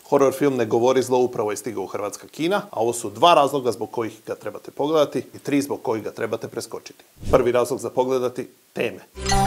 Horror film Ne govori zlo upravo je stigao u hrvatska kina, a ovo su 2 razloga zbog kojih ga trebate pogledati i 3 zbog kojih ga trebate preskočiti. Prvi razlog za pogledati, teme.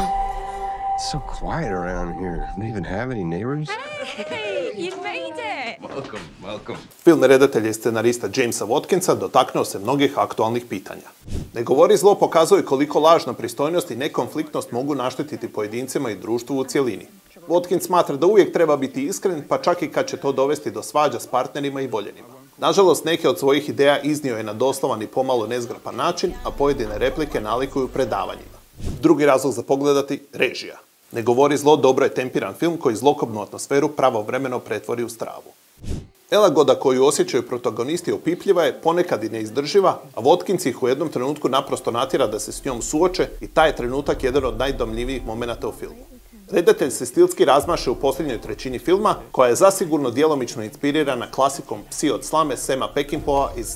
So quiet around here. Don't even have any neighbors? Hey, you made it! Welcome. Film redatelja i scenarista Jamesa Watkinsa dotaknuo se mnogih aktualnih pitanja. Ne govori zlo pokazuje koliko lažna pristojnost i nekonfliktnost mogu naštetiti pojedincima i društvu u cjelini. Watkins smatra da uvijek treba biti iskren, pa čak i kad će to dovesti do svađa s partnerima i voljenima. Nažalost, neke od svojih ideja iznio je na doslovan i pomalo nezgrapan način, a pojedine replike nalikuju predavanjima. Drugi razlog za pogledati, režija. Ne govori zlo dobro je tempiran film koji zlokobnu atmosferu pravovremeno pretvori u stravu. Elagoda koju osjećaju protagonisti opipljiva je, ponekad i neizdrživa, a Watkins ih u jednom trenutku naprosto natjera da se s njom suoče i taj je trenutak jedan od najdomljivijih momenata u filmu. Redatelj se stilski razmaše u posljednjoj trećini filma, koja je zasigurno djelomično inspirirana klasikom Psi od slame Sama Peckinpaha iz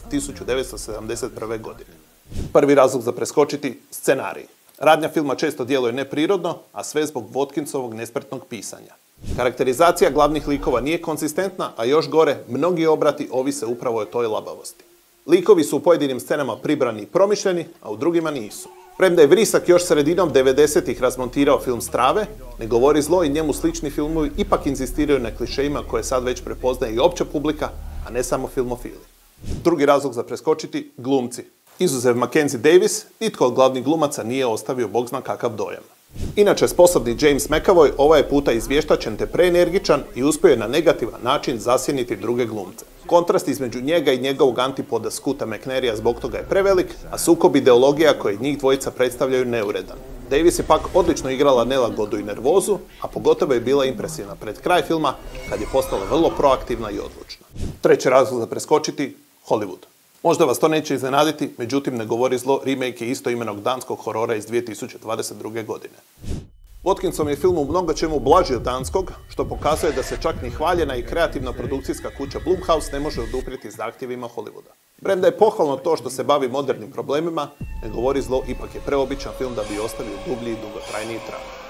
1971. godine. Prvi razlog za preskočiti, scenarij. Radnja filma često djeluje neprirodno, a sve zbog Watkinsovog nespretnog pisanja. Karakterizacija glavnih likova nije konzistentna, a još gore, mnogi obrati ovise upravo o toj labavosti. Likovi su u pojedinim scenama pribrani i promišljeni, a u drugima nisu. Premda je Vrisak još sredinom 90-ih razmontirao film Strave, Ne govori zlo i njemu slični filmovi ipak inzistiraju na klišejima koje sad već prepoznaje i opća publika, a ne samo filmofili. Drugi razlog za preskočiti, glumci. Izuzev Mackenzie Davis, nitko od glavnih glumaca nije ostavio bog zna kakav dojam. Inače, sposobni James McAvoy ovaj je puta izvještačen te preenergičan i uspio je na negativan način zasjeniti druge glumce. Kontrast između njega i njegovog antipoda Scoota McNairy zbog toga je prevelik, a sukob ideologija koje njih dvojica predstavljaju neuredan. Davis je pak odlično igrala nelagodu i nervozu, a pogotovo je bila impresivna pred kraj filma kad je postala vrlo proaktivna i odlučna. Treći razlog za preskočiti, Hollywood. Možda vas to neće iznenaditi, međutim Ne govori zlo remake je istoimenog danskog horora iz 2022. godine. Watkinsom je film u mnogo čemu blaži od danskog, što pokazuje da se čak ni hvaljena i kreativna produkcijska kuća Blumhouse ne može oduprijeti zahtjevima Hollywooda. Premda je pohvalno to što se bavi modernim problemima, Ne govori zlo ipak je preobičan film da bi ostavio dublji i dugotrajniji trag.